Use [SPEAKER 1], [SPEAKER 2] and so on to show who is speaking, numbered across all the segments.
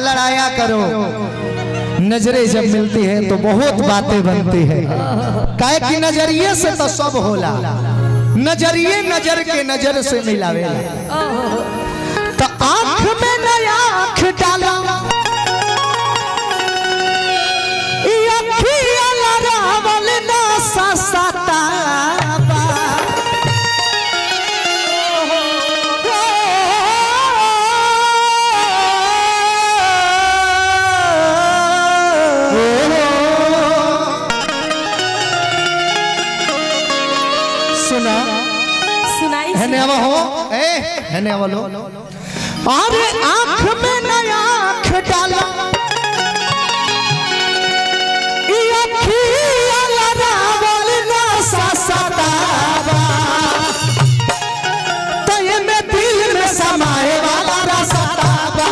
[SPEAKER 1] लड़ाया करो, नजरें जब मिलती है तो बहुत बातें बनती है। काहे कि नजरिए से तो सब होला, नजरिए नजर के नजर से मिलावे। तो आंख में नया आंख डाला, अखियां लड़ावल ना ससता अरे आंख में नया आंख डाला, अखियां लड़ावल ना ससता तो ये में दिल में समाए वाला रसता बा,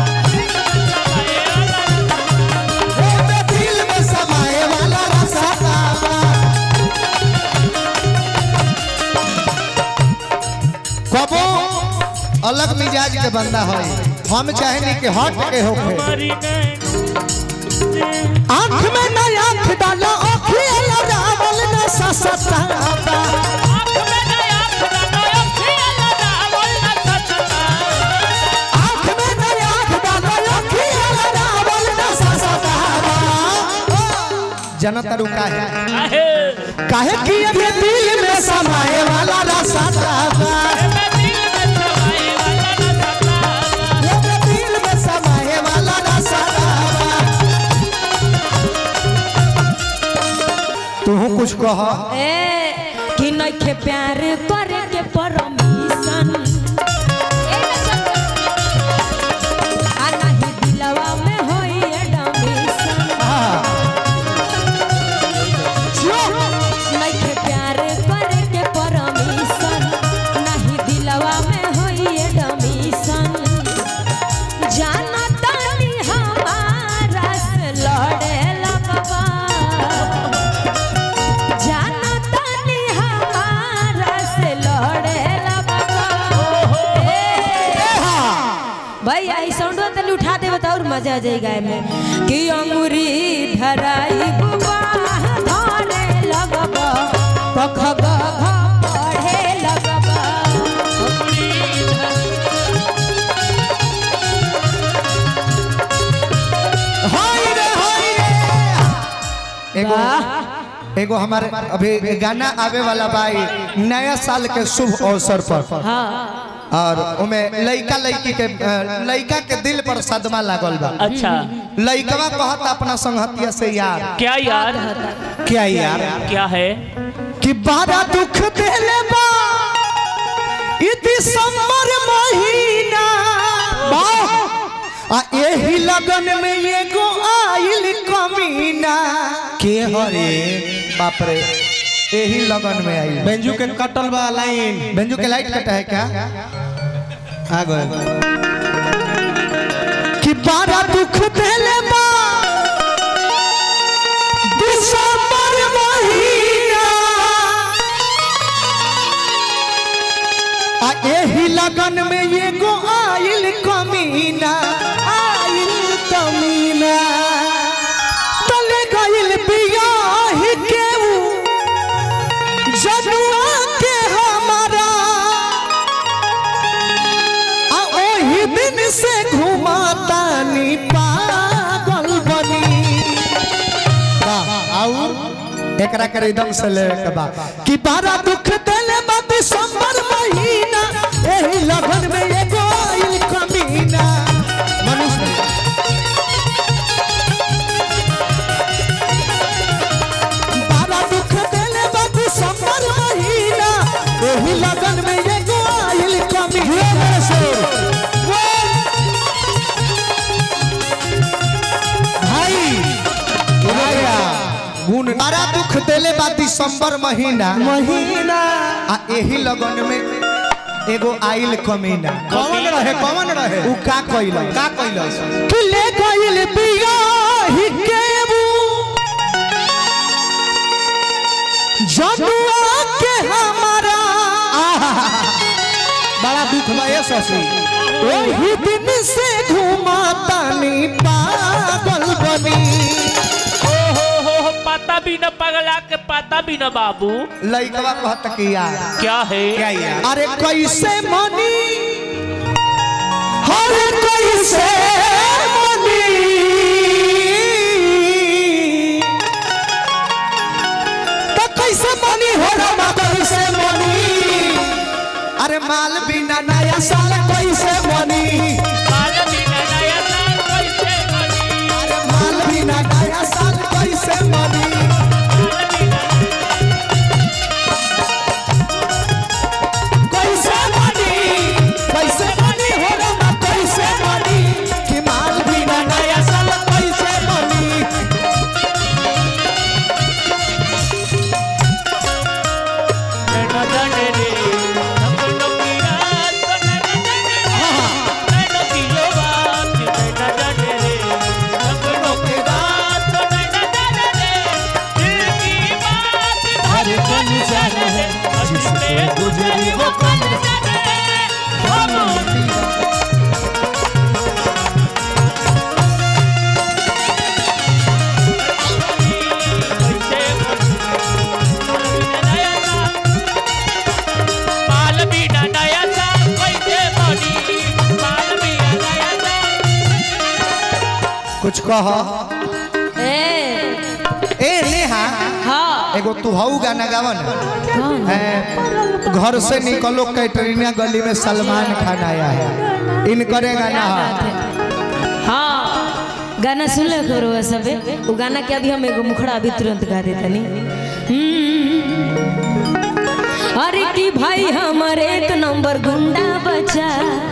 [SPEAKER 1] ये में दिल में समाए वाला रसता बा। कबो अलग मिजाज के बंदा है, हम चाहेनी कि हट के होके। आंख में नया आंख डालो, अखियां लड़ावल ना ससता बा, आंख में नया आंख डालो, अखियां लड़ावल ना ससता, आंख में नया आंख डालो, अखियां लड़ावल ना ससता बा। जनता रुका है काहे कि ये दिल में समाए वाला रसता बा, तू कुछ कह
[SPEAKER 2] कि नइखे प्यार करे के परमिशन, आ नहीं दिलवा में होई एडमिशन। नइखे प्यार करे के परमिशन, नहीं दिलवा में होई एडमिशन। जाना तानी हमारा से लड़े लगवा, भाई आई साउंड तनी उठा दे बताओ और मजा आ जाएगा में कि अंगूरी धराई बुआ धरे लगबा, पख ग घ पढ़े लगबा,
[SPEAKER 1] हाय रे एगो हमारे अभी गाना आवे वाला भाई नया साल के शुभ अवसर पर।
[SPEAKER 2] हाँ
[SPEAKER 1] और उमें लइका लइकी के लइका के दिल पर सदमा लागल बा।
[SPEAKER 3] अच्छा
[SPEAKER 1] लइकवा कहता अपना संगतिया से यार
[SPEAKER 3] क्या यार
[SPEAKER 1] क्या यार
[SPEAKER 3] क्या है
[SPEAKER 1] कि बड़ा दुख देले बा ई दिसंबर महीना आ एही लगन में एगो आइल कमीना के हरे बाप रे यही लगन में आई।
[SPEAKER 4] बेंजू के कटल बा लाइन,
[SPEAKER 1] बेंजू के लाइट कटा है क्या आ गए कि बड़ा दुख देले बा दिसंबर महीना आ एही लगन में एगो आइल कमीना तले गइल बियाह के जनुआ के हमारा आ ओही दिन से घुमातानी पागल बनी। और एकरा कर एकदम से ले के बा कि बड़ा दुख देले बा दिसंबर महीना एही लगन में एगो आइल कमीना। मनुष्य बड़ा दुख देले बा दिसंबर महीना एही लगन में एगो आइल कमीना। भाई गुण बड़ा दुख देले बा दिसंबर महीना आ एही लगन में एगो आइल कमीना।
[SPEAKER 4] कौन रहे
[SPEAKER 1] उ का कइल कि ले गइल बियाह के जनुआ के हमारा
[SPEAKER 4] बड़ा दुख बा ये ससी।
[SPEAKER 1] वही दिन से घुमातानी
[SPEAKER 3] लइका के पता भी न बाबू।
[SPEAKER 4] लइकवा कहत किया
[SPEAKER 3] क्या है?
[SPEAKER 4] क्या यार?
[SPEAKER 1] अरे कैसे मनी अरे कैसे मनी तो कैसे मनी हो रमा कैसे मनी अरे माल बिना नया साल कैसे मनी
[SPEAKER 3] माल बिना नया साल कैसे मनी?
[SPEAKER 1] अरे माल बिना नया साल कैसे मनी कैसे मनी कैसे मनी हो रमा कैसे मनी कि माल बिना नया साल कैसे मनी कुछ कह ए नेहा
[SPEAKER 2] हाँ
[SPEAKER 1] एगो तू हऊ गाना गावन
[SPEAKER 2] कौन?
[SPEAKER 1] घर से निकलो कैटरीना गली में सलमान खान आया है इनकरे गाना है
[SPEAKER 2] हाँ गाना सुन ले करो सबे वो गाना के अभी हम एगो मुखड़ा अभी तुरंत गा देता नहीं। अरे की भाई हमर एक नंबर गुंडा बचा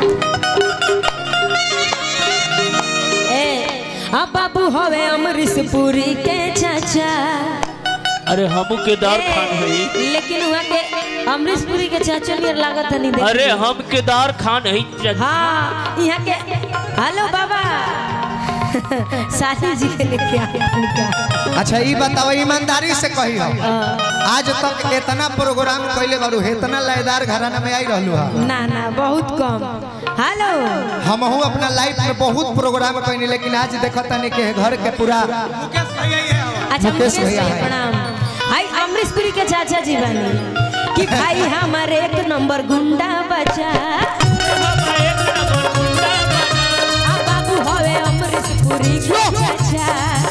[SPEAKER 2] आ बाबू हवे अमरीश पुरी के चाचा।
[SPEAKER 3] अरे हमू केदार खान है।
[SPEAKER 2] लेकिन वहाँ के अमरीश पुरी के चाचा नियर लागत नहीं देख।
[SPEAKER 3] अरे हम केदार खान है।
[SPEAKER 2] हाँ यहाँ के हेलो बाबा साथी जी के लेके आया।
[SPEAKER 1] अच्छा ये बताओ ईमानदारी से कही हो आज तक इतना प्रोग्राम कैले बारू इतना लयदार घराना में आई रहलू है
[SPEAKER 2] ना ना बहुत कम। हेलो
[SPEAKER 1] हमहू अपना लाइफ में बहुत प्रोग्राम कैनी लेकिन आज देखता नहीं के घर के पूरा
[SPEAKER 2] अच्छा
[SPEAKER 1] मुकेश भैया है।
[SPEAKER 2] प्रणाम। आई अमरीश पुरी के चाचा जी बनी कि भाई हमारे एक नंबर गुंडा बचा आ बाबू हवे अमरीश पुरी के चाचा।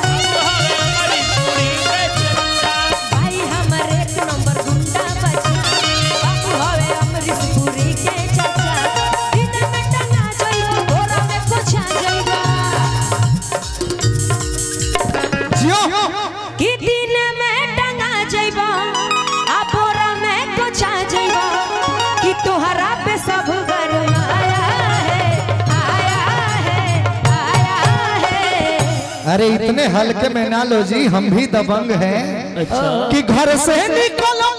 [SPEAKER 2] भाई हमारे एक नंबर गुंडा बचा बाबू हवे अमरीश पुरी के चाचा। दिन में टंगा जाइबा भोरा में पूछा जाइबा
[SPEAKER 1] जियो
[SPEAKER 2] कि दिन में टंगा जाइबा आ भोरा में पूछा जाइबा कि तोहरा पे सब गर्व आया है आया है आया है।
[SPEAKER 1] अरे इतने हल्के में ना लो जी हम भी दबंग हैं
[SPEAKER 3] अच्छा
[SPEAKER 1] कि घर से निकलो